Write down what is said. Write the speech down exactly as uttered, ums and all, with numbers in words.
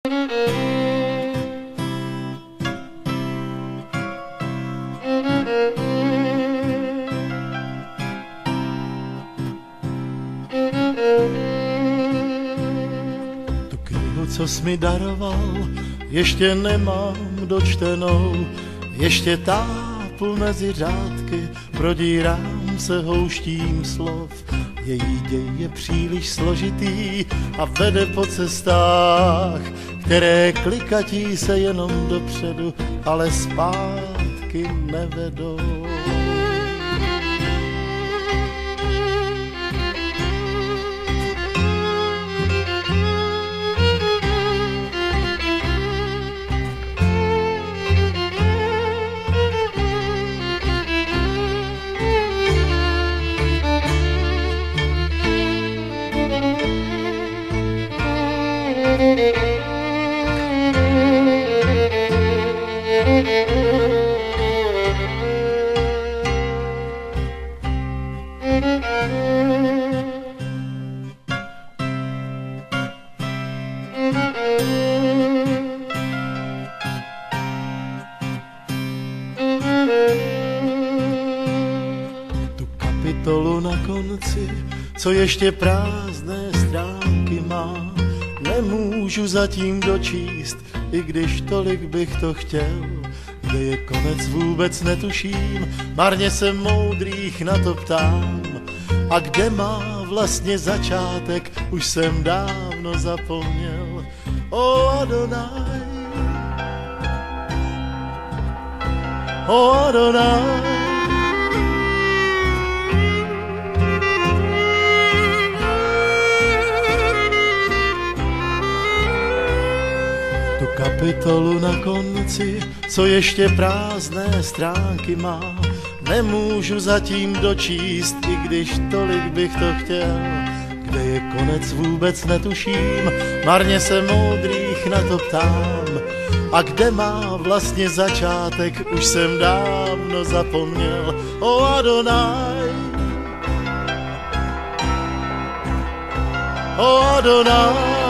Tu knihu, co jsi mi daroval, ještě nemám dočtenou, ještě tápu mezi řádky, prodírám se houštím slov. Její děj je příliš složitý a vede po cestách, které klikatí se jenom dopředu, ale zpátky nevedou. Tu kapitolu na konci, co ještě prázdné stránky má, nemůžu zatím dočíst, i když tolik bych to chtěl. Kde je konec, vůbec netuším, marně se moudrých na to ptám. A kde má vlastně začátek, už jsem dávno zapomněl. O Adonai, o Adonai. Kapitolu na konci, co ještě prázdné stránky má, nemůžu zatím dočíst, i když tolik bych to chtěl. Kde je konec, vůbec netuším, marně se moudrých na to ptám. A kde má vlastně začátek, už jsem dávno zapomněl. O Adonai, o Adonai.